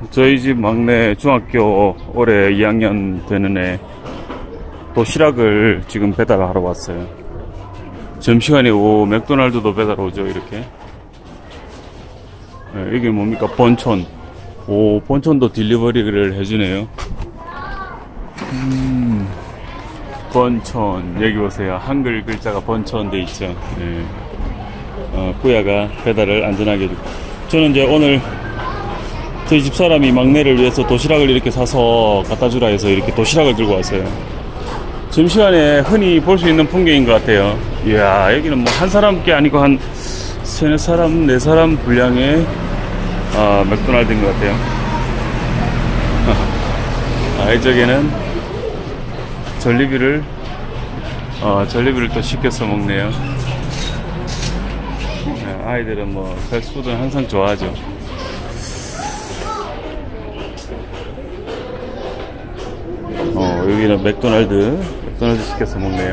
저희 집 막내 중학교 올해 2학년 되는 애 도시락을 지금 배달하러 왔어요. 점심시간에 맥도날드도 배달 오죠, 이렇게. 네, 이게 뭡니까? 번촌. 번촌도 딜리버리를 해주네요. 번촌. 여기 보세요. 한글 글자가 번촌 돼 있죠. 네. 뿌야가 배달을 안전하게 해주고. 저는 이제 오늘 저희 집사람이 막내를 위해서 도시락을 이렇게 사서 갖다 주라 해서 이렇게 도시락을 들고 왔어요. 점심시간에 흔히 볼 수 있는 풍경인 것 같아요. 이야, 여기는 뭐 한 사람께 아니고 한 3, 4사람, 4사람 분량의 맥도날드인 것 같아요. 이쪽에는 전리비를 또 시켜서 먹네요. 아이들은 뭐 패스트푸드는 항상 좋아하죠. 여기는 맥도날드 시켜서 먹네요.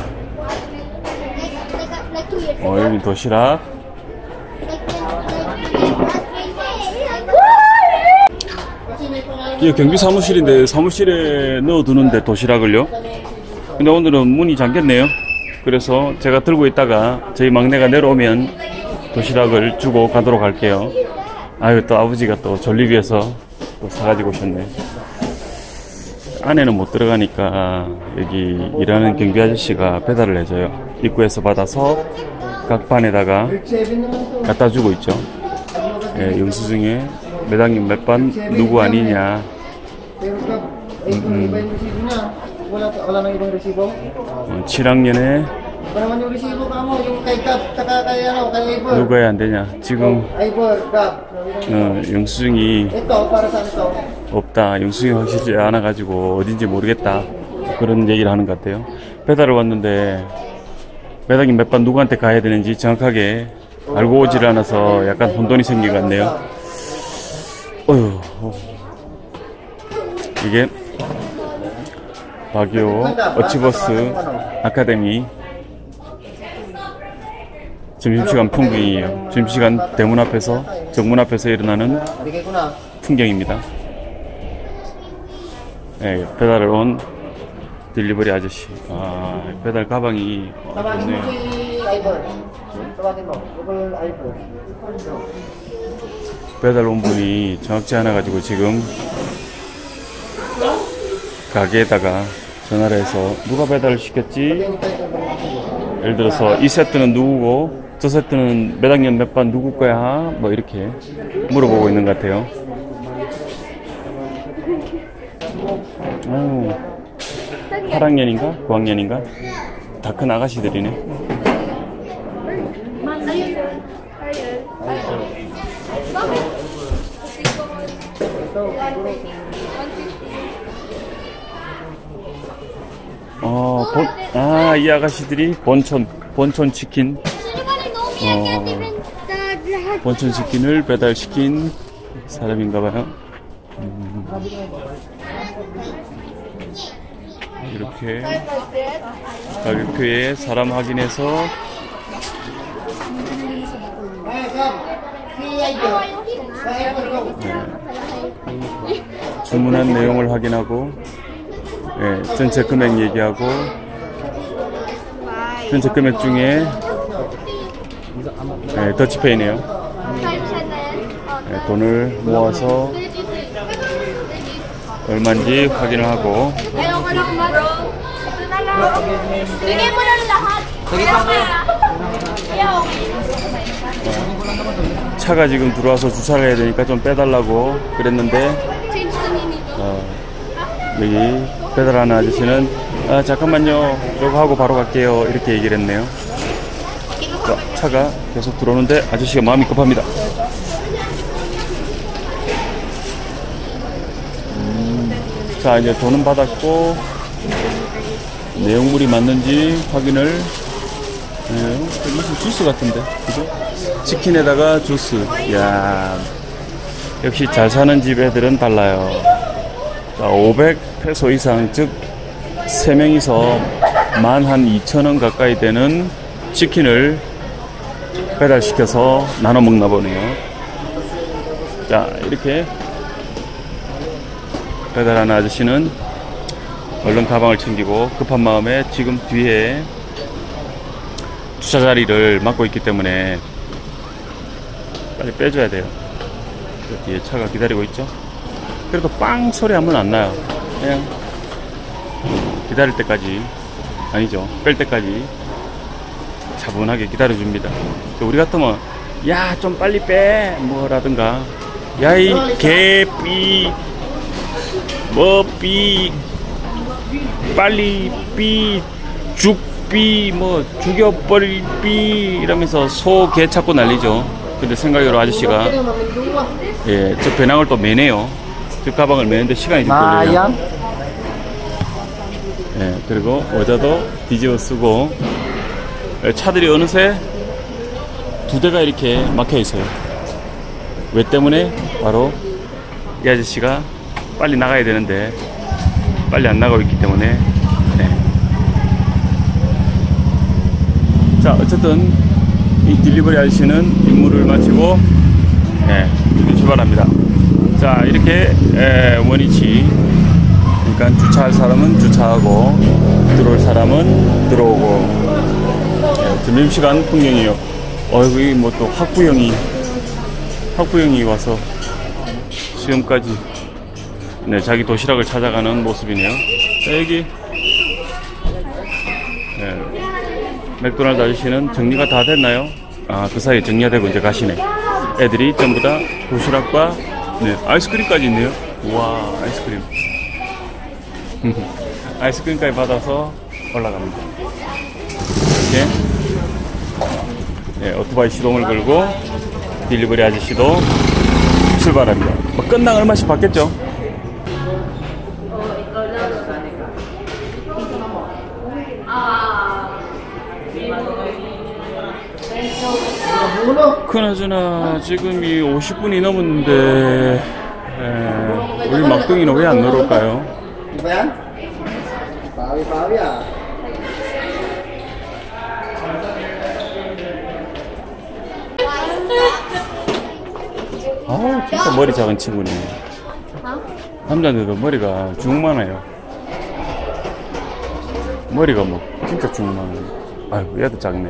여기 도시락. 이게 경비 사무실인데 사무실에 넣어두는데 도시락을요. 근데 오늘은 문이 잠겼네요. 그래서 제가 들고 있다가 저희 막내가 내려오면 도시락을 주고 가도록 할게요. 아유, 또 아버지가 또 전리비에서 또 사가지고 오셨네. 안에는 못 들어가니까 여기 일하는 경비 아저씨가 배달을 해줘요. 입구에서 받아서 각 반에다가 갖다 주고 있죠. 예, 영수증에 매당님 몇 반 누구 아니냐. 7학년에 누가 해야 안 되냐. 지금 영수증이 없다. 영수증이 확실히 안 와가지고 어딘지 모르겠다. 그런 얘기를 하는 것 같아요. 배달을 왔는데 매당님 몇 반 누구한테 가야 되는지 정확하게 알고 오지를 않아서 약간 혼돈이 생긴 것 같네요. 어휴, 이게 바교 어치버스 아카데미 점심시간 풍경이에요. 점심시간 대문 앞에서, 정문 앞에서 일어나는 풍경입니다. 네, 배달을 온 딜리버리 아저씨. 배달 가방이 좋네요. 배달 온 분이 정확치 않아가지고 지금 가게에다가 전화를 해서 누가 배달을 시켰지? 예를 들어서 이 세트는 누구고 저 세트는 매당년 몇 반 누구 거야? 뭐 이렇게 물어보고 있는 것 같아요. 8학년인가? 9학년인가? 다 큰 아가씨들이네. 이 아가씨들이 번촌 치킨, 번촌 치킨을 배달시킨 사람인가봐요. 이렇게 가격표에 사람 확인해서 주문한 내용을 확인하고 전체 금액 얘기하고 전체 금액 중에 더치페이네요. 돈을 모아서 얼마인지 확인을 하고 차가 지금 들어와서 주차를 해야 되니까 좀 빼달라고 그랬는데 여기 배달하는 아저씨는 잠깐만요, 이거 하고 바로 갈게요, 이렇게 얘기를 했네요. 차가 계속 들어오는데 아저씨가 마음이 급합니다. 자, 이제 돈은 받았고 내용물이 맞는지 확인을. 무슨 주스 같은데, 그죠? 치킨에다가 주스. 이야, 역시 잘 사는 집 애들은 달라요. 자, 500페소 이상, 즉 3명이서 12,000원 가까이 되는 치킨을 배달시켜서 나눠 먹나 보네요. 자, 이렇게 배달하는 아저씨는 얼른 가방을 챙기고 급한 마음에 지금 뒤에 주차 자리를 막고 있기 때문에 빨리 빼줘야 돼요. 그 뒤에 차가 기다리고 있죠. 그래도 빵 소리 한번 안 나요. 그냥 기다릴 때까지, 아니죠, 뺄 때까지 차분하게 기다려줍니다. 우리 같으면 야 좀 빨리 빼 뭐라든가, 야 이 개삐 뭐삐 빨리 삐 죽삐 뭐 죽여버릴 삐 이러면서 소 개 찾고 난리죠. 근데 생각으로 아저씨가 저 배낭을 또 매네요. 저 가방을 매는데 시간이 좀 걸려요. 그리고 모자도 뒤집어 쓰고, 차들이 어느새 두 대가 이렇게 막혀 있어요. 왜 때문에? 바로 이 아저씨가 빨리 나가야 되는데 빨리 안 나가고 있기 때문에. 자, 어쨌든 이 딜리버리 아저씨는 임무를 마치고 출발합니다. 자, 이렇게 원위치, 그러니까 주차할 사람은 주차하고 들어올 사람은 들어오고, 점심시간 풍경이에요. 여기 뭐 또 학부형이 와서 시험까지 자기 도시락을 찾아가는 모습이네요. 자, 여기 맥도날드 아저씨는 정리가 다 됐나요? 그 사이에 정리가 되고 이제 가시네. 애들이 전부 다 도시락과 아이스크림까지 있네요. 우와, 아이스크림. 아이스크림까지 받아서 올라갑니다. 이렇게 오토바이 시동을 걸고 딜리버리 아저씨도 출발합니다. 건당 얼마씩 받겠죠? 그나저나 지금이 50분이 넘었는데 우리 막둥이는 왜 안 내려올까요? 진짜 머리 작은 친구네. 남자인데도 머리가 중만해요. 머리가 뭐 진짜 중만해. 아이고, 얘도 작네.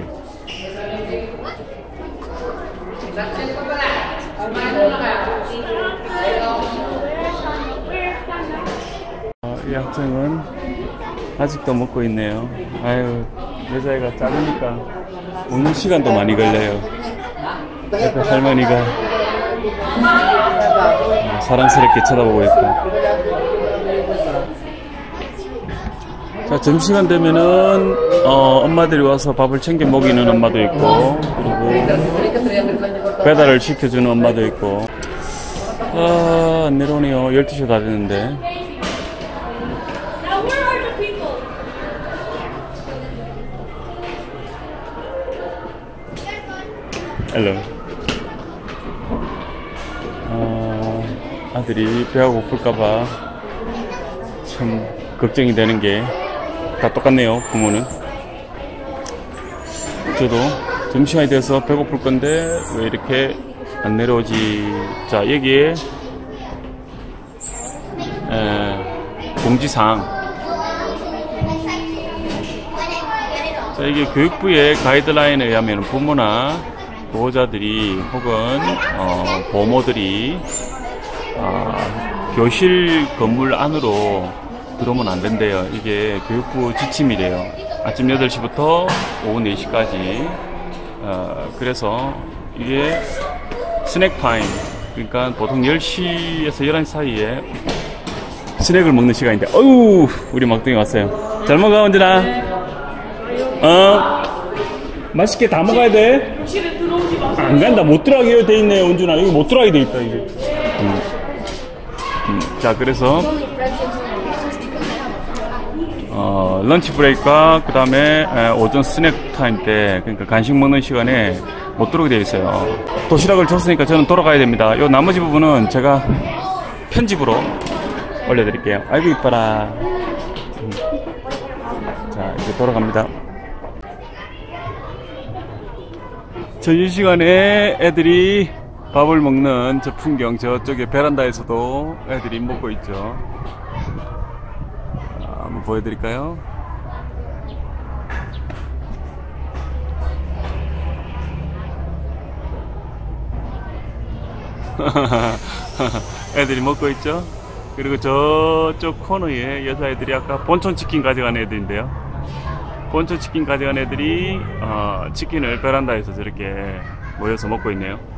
이 학생은 아직도 먹고 있네요. 아유, 여자애가 작으니까 먹는 시간도 많이 걸려요. 옆에 할머니가 사랑스럽게 쳐다보고 있고. 자, 점심시간 되면은 엄마들이 와서 밥을 챙겨 먹이는 엄마도 있고, 그리고 배달을 시켜주는 엄마도 있고. 안 내려오네요. 12시 다 됐는데. 헬로. 아들이 배가 고플까봐 참 걱정이 되는 게 다 똑같네요, 부모는. 저도 점심시간이 돼서 배고플 건데 왜 이렇게 안 내려오지? 자, 여기에 공지사항. 자, 이게 교육부의 가이드라인에 의하면 부모나 보호자들이 혹은 보모들이 교실 건물 안으로 들어오면 안 된대요. 이게 교육부 지침이래요. 아침 8시부터 오후 4시까지. 그래서 이게 스낵 타임, 그러니까 보통 10시에서 11시 사이에 스낵을 먹는 시간인데, 어우, 우리 막둥이 왔어요. 잘 먹어, 언제나. 맛있게 다 먹어야 돼. 안 간다. 못 들어가게 돼 있네, 은준아. 여기 못 들어가게 돼 있다, 이게. 자, 그래서 런치 브레이크와 그 다음에 오전 스낵 타임 때, 그러니까 간식 먹는 시간에 못 들어오게 되어 있어요. 도시락을 줬으니까 저는 돌아가야 됩니다. 요 나머지 부분은 제가 편집으로 올려드릴게요. 아이고 이뻐라. 자, 이제 돌아갑니다. 점심시간에 애들이 밥을 먹는 저 풍경, 저쪽에 베란다에서도 애들이 먹고 있죠. 보여드릴까요? 애들이 먹고 있죠? 그리고 저쪽 코너에 여자애들이 아까 본촌치킨 가져간 애들인데요. 본촌치킨 가져간 애들이 치킨을 베란다에서 저렇게 모여서 먹고 있네요.